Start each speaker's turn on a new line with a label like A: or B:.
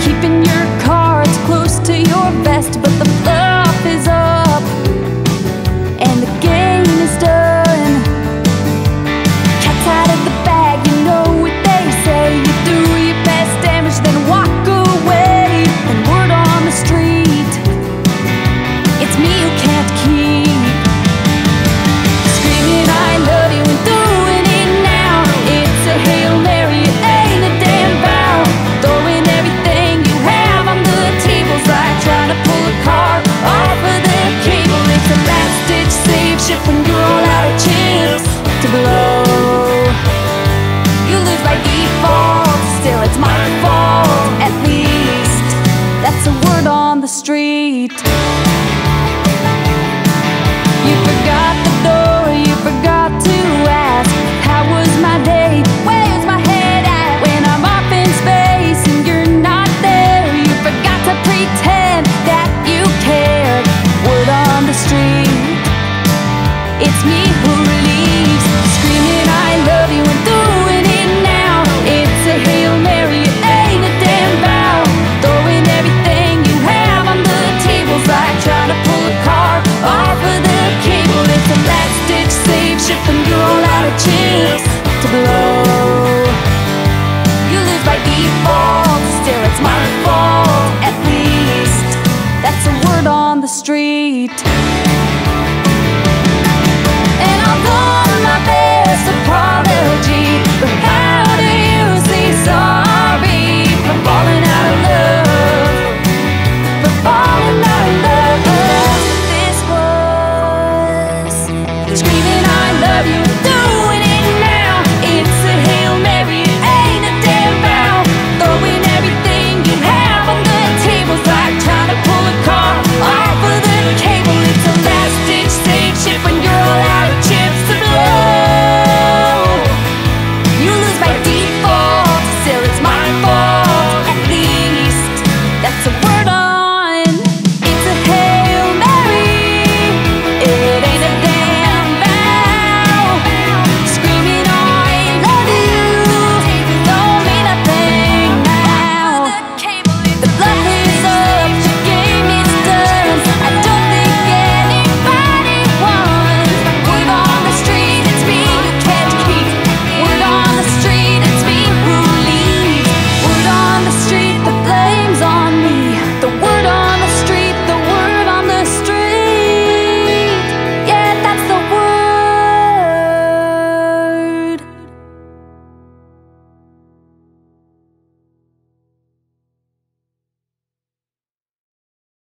A: keeping your cards close to your vest, but the bluff is up and the game is done. Cat's out of the bag, you know what they say. You do your best damage, then walk away. And word on the street, it's me you can't keep. Screaming I love you and doing it now. It's a Hail Mary, it ain't a damn vow. Throwing everything you have on the tables, like trying to pull a car off of the cable. It's a last ditch save ship when you're all out of chips to blow. You lose by default, still it's my fault. At least that's a word on the street. You forgot the door, you forgot to ask, how was my day, where's my head at? When I'm off in space and you're not there, you forgot to pretend that you cared. Word on the street, it's me who relieves. Screaming I love you and doing it now. It's a Hail Mary, it ain't a damn vow. Throwing everything you have on the tables, like trying to pull a car off of the cable. It's a last ditch save ship and you're all out of chips to blow. You lose by default, still it's my fault. At least that's a word on the street.